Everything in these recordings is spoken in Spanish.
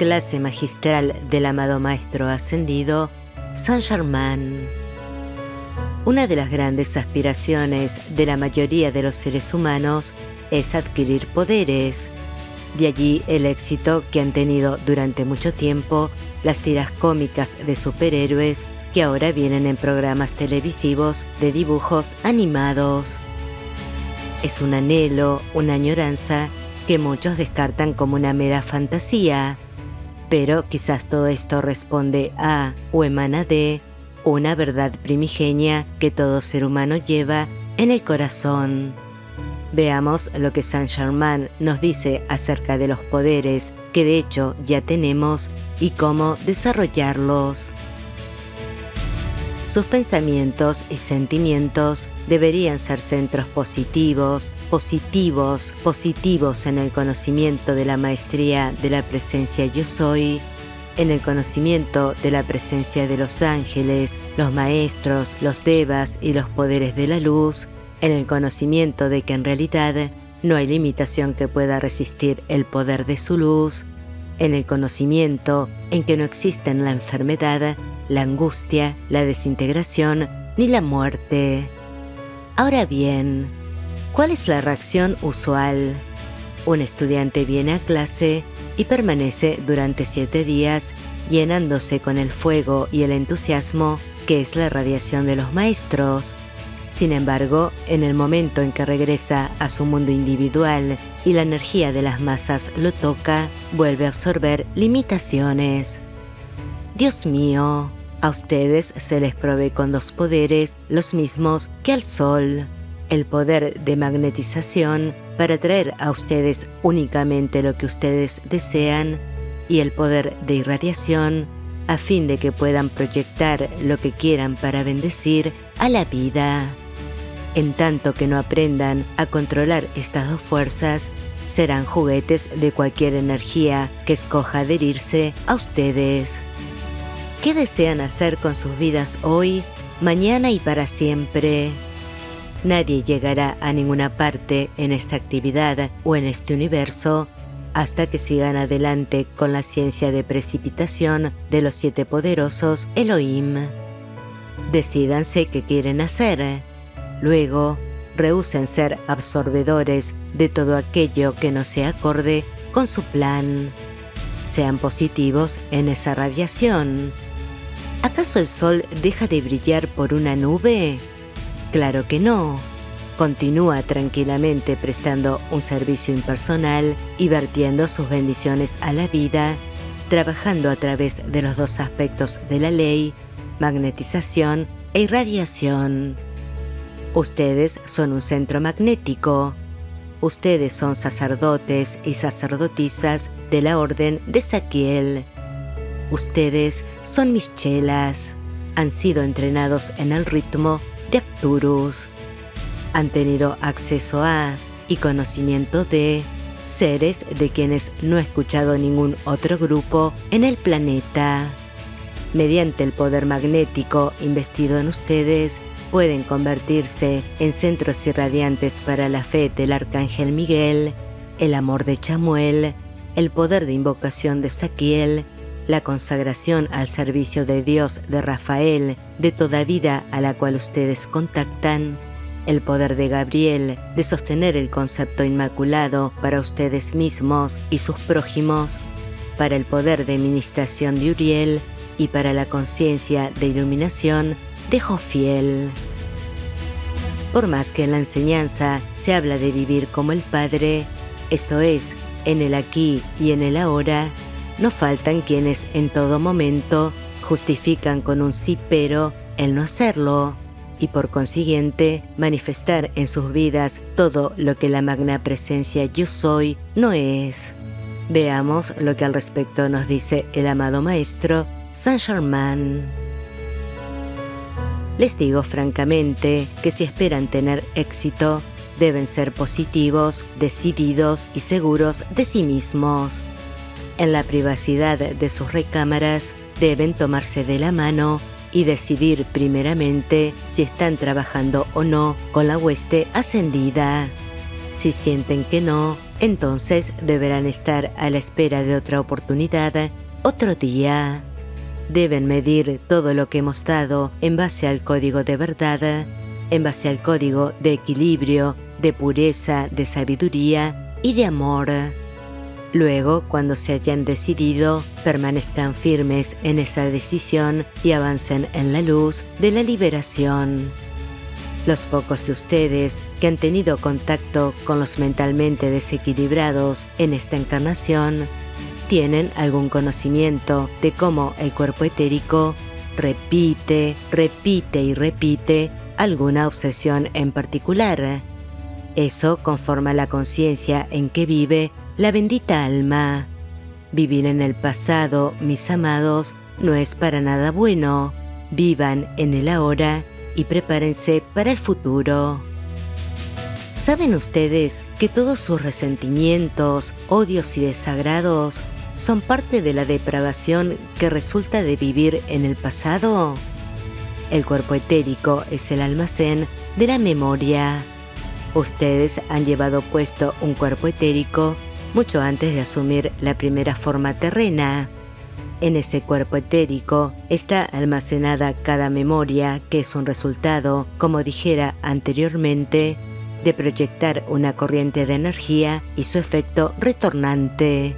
clase magistral del amado Maestro Ascendido, Saint Germain. Una de las grandes aspiraciones de la mayoría de los seres humanos es adquirir poderes. De allí el éxito que han tenido durante mucho tiempo las tiras cómicas de superhéroes que ahora vienen en programas televisivos de dibujos animados. Es un anhelo, una añoranza que muchos descartan como una mera fantasía, pero quizás todo esto responde a o emana de una verdad primigenia que todo ser humano lleva en el corazón. Veamos lo que Saint Germain nos dice acerca de los poderes que de hecho ya tenemos y cómo desarrollarlos. Sus pensamientos y sentimientos deberían ser centros positivos en el conocimiento de la maestría de la presencia Yo Soy, en el conocimiento de la presencia de los ángeles, los maestros, los devas y los poderes de la luz, en el conocimiento de que en realidad no hay limitación que pueda resistir el poder de su luz, en el conocimiento en que no existen la enfermedad, la angustia, la desintegración ni la muerte. Ahora bien, ¿cuál es la reacción usual? Un estudiante viene a clase y permanece durante 7 días llenándose con el fuego y el entusiasmo que es la radiación de los maestros. Sin embargo, en el momento en que regresa a su mundo individual y la energía de las masas lo toca, vuelve a absorber limitaciones. Dios mío, a ustedes se les provee con 2 poderes, los mismos que al Sol. El poder de magnetización para traer a ustedes únicamente lo que ustedes desean y el poder de irradiación a fin de que puedan proyectar lo que quieran para bendecir a la vida. En tanto que no aprendan a controlar estas 2 fuerzas, serán juguetes de cualquier energía que escoja adherirse a ustedes. ¿Qué desean hacer con sus vidas hoy, mañana y para siempre? Nadie llegará a ninguna parte en esta actividad o en este universo hasta que sigan adelante con la ciencia de precipitación de los 7 poderosos Elohim. Decídanse qué quieren hacer. Luego, rehúsen ser absorbedores de todo aquello que no sea acorde con su plan. Sean positivos en esa radiación. ¿Acaso el sol deja de brillar por una nube? Claro que no. Continúa tranquilamente prestando un servicio impersonal y vertiendo sus bendiciones a la vida, trabajando a través de los 2 aspectos de la ley, magnetización e irradiación. Ustedes son un centro magnético. Ustedes son sacerdotes y sacerdotisas de la orden de Saquiel. Ustedes son mis chelas. Han sido entrenados en el ritmo de Arcturus. Han tenido acceso a y conocimiento de seres de quienes no he escuchado ningún otro grupo en el planeta. Mediante el poder magnético investido en ustedes, pueden convertirse en centros irradiantes para la fe del Arcángel Miguel, el amor de Chamuel, el poder de invocación de Saquiel, la consagración al servicio de Dios de Rafael, de toda vida a la cual ustedes contactan, el poder de Gabriel de sostener el concepto inmaculado para ustedes mismos y sus prójimos, para el poder de ministración de Uriel y para la conciencia de iluminación de Jofiel. Por más que en la enseñanza se habla de vivir como el Padre, esto es, en el aquí y en el ahora, no faltan quienes en todo momento justifican con un sí pero el no hacerlo, y por consiguiente manifestar en sus vidas todo lo que la magna presencia Yo Soy no es. Veamos lo que al respecto nos dice el amado Maestro Saint Germain. Les digo francamente que si esperan tener éxito, deben ser positivos, decididos y seguros de sí mismos. En la privacidad de sus recámaras, deben tomarse de la mano y decidir primeramente si están trabajando o no con la hueste ascendida. Si sienten que no, Entonces deberán estar a la espera de otra oportunidad, otro día. Deben medir todo lo que hemos dado en base al código de verdad, en base al código de equilibrio, de pureza, de sabiduría y de amor. Luego, cuando se hayan decidido, permanezcan firmes en esa decisión y avancen en la luz de la liberación. Los pocos de ustedes que han tenido contacto con los mentalmente desequilibrados en esta encarnación tienen algún conocimiento de cómo el cuerpo etérico repite, repite y repite alguna obsesión en particular. Eso conforma la conciencia en que vive la bendita alma. Vivir en el pasado, mis amados, no es para nada bueno. Vivan en el ahora y prepárense para el futuro. ¿Saben ustedes que todos sus resentimientos, odios y desagrados son parte de la depravación que resulta de vivir en el pasado? El cuerpo etérico es el almacén de la memoria. Ustedes han llevado puesto un cuerpo etérico mucho antes de asumir la primera forma terrena. En ese cuerpo etérico está almacenada cada memoria que es un resultado, como dijera anteriormente, de proyectar una corriente de energía y su efecto retornante.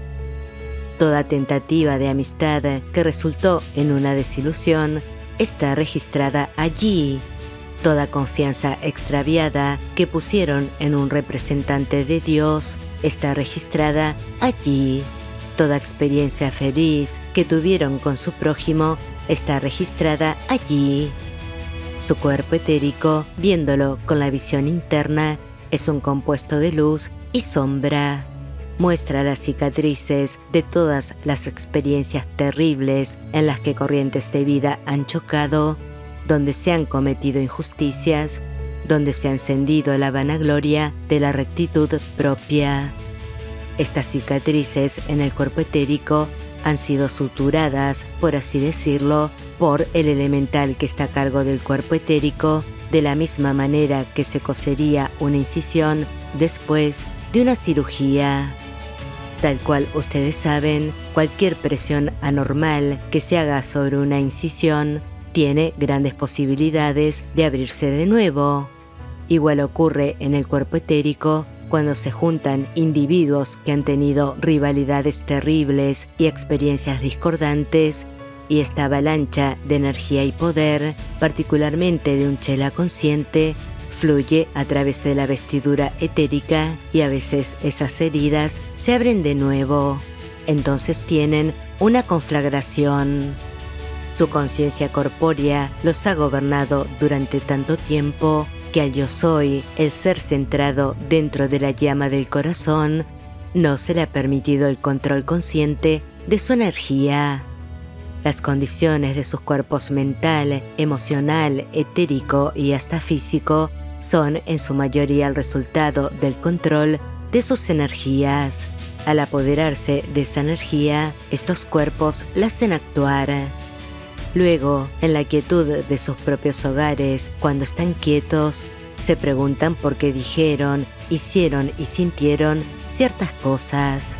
Toda tentativa de amistad que resultó en una desilusión está registrada allí. Toda confianza extraviada que pusieron en un representante de Dios está registrada allí. Toda experiencia feliz que tuvieron con su prójimo está registrada allí. Su cuerpo etérico, viéndolo con la visión interna, es un compuesto de luz y sombra. Muestra las cicatrices de todas las experiencias terribles en las que corrientes de vida han chocado, donde se han cometido injusticias, donde se ha encendido la vanagloria de la rectitud propia. Estas cicatrices en el cuerpo etérico han sido suturadas, por así decirlo, por el elemental que está a cargo del cuerpo etérico, de la misma manera que se cosería una incisión después de una cirugía. Tal cual ustedes saben, cualquier presión anormal que se haga sobre una incisión tiene grandes posibilidades de abrirse de nuevo. Igual ocurre en el cuerpo etérico cuando se juntan individuos que han tenido rivalidades terribles y experiencias discordantes, y esta avalancha de energía y poder, particularmente de un chela consciente, fluye a través de la vestidura etérica y a veces esas heridas se abren de nuevo. Entonces tienen una conflagración. Su conciencia corpórea los ha gobernado durante tanto tiempo que al yo soy, el ser centrado dentro de la llama del corazón, no se le ha permitido el control consciente de su energía. Las condiciones de sus cuerpos mental, emocional, etérico y hasta físico son en su mayoría el resultado del control de sus energías. Al apoderarse de esa energía, estos cuerpos la hacen actuar. Luego, en la quietud de sus propios hogares, cuando están quietos, se preguntan por qué dijeron, hicieron y sintieron ciertas cosas.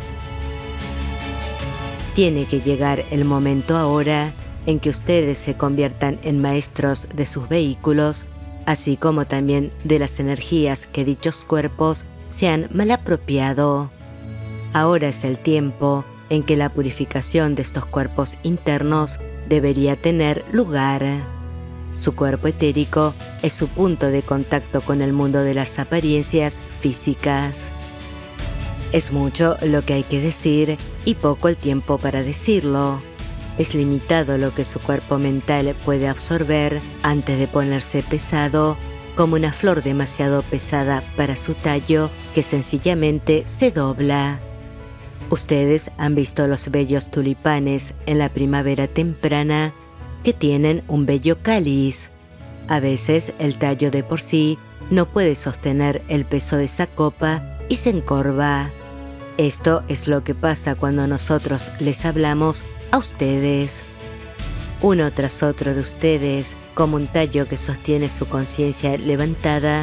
Tiene que llegar el momento ahora en que ustedes se conviertan en maestros de sus vehículos, así como también de las energías que dichos cuerpos se han malapropiado. Ahora es el tiempo en que la purificación de estos cuerpos internos debería tener lugar. Su cuerpo etérico es su punto de contacto con el mundo de las apariencias físicas. Es mucho lo que hay que decir y poco el tiempo para decirlo. Es limitado lo que su cuerpo mental puede absorber antes de ponerse pesado, como una flor demasiado pesada para su tallo que sencillamente se dobla. Ustedes han visto los bellos tulipanes en la primavera temprana que tienen un bello cáliz. A veces el tallo de por sí no puede sostener el peso de esa copa y se encorva. Esto es lo que pasa cuando nosotros les hablamos a ustedes. Uno tras otro de ustedes, como un tallo que sostiene su conciencia levantada,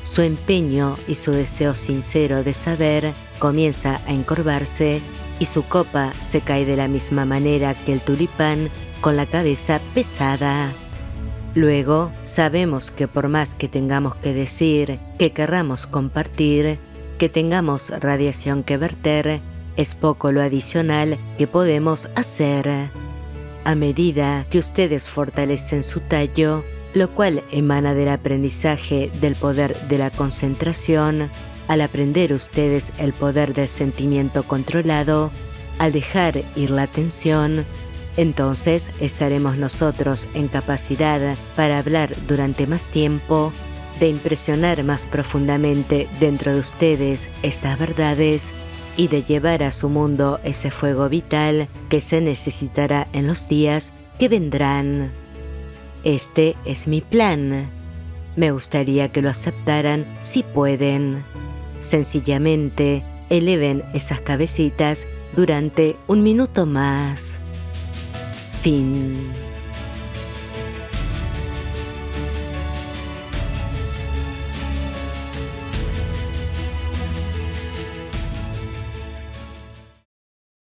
su empeño y su deseo sincero de saber comienza a encorvarse y su copa se cae de la misma manera que el tulipán con la cabeza pesada. Luego, sabemos que por más que tengamos que decir, que querramos compartir, que tengamos radiación que verter, es poco lo adicional que podemos hacer. A medida que ustedes fortalecen su tallo, lo cual emana del aprendizaje del poder de la concentración, al aprender ustedes el poder del sentimiento controlado, al dejar ir la tensión, entonces estaremos nosotros en capacidad para hablar durante más tiempo, de impresionar más profundamente dentro de ustedes estas verdades y de llevar a su mundo ese fuego vital que se necesitará en los días que vendrán. Este es mi plan. Me gustaría que lo aceptaran si pueden. Sencillamente, eleven esas cabecitas durante un minuto más. Fin.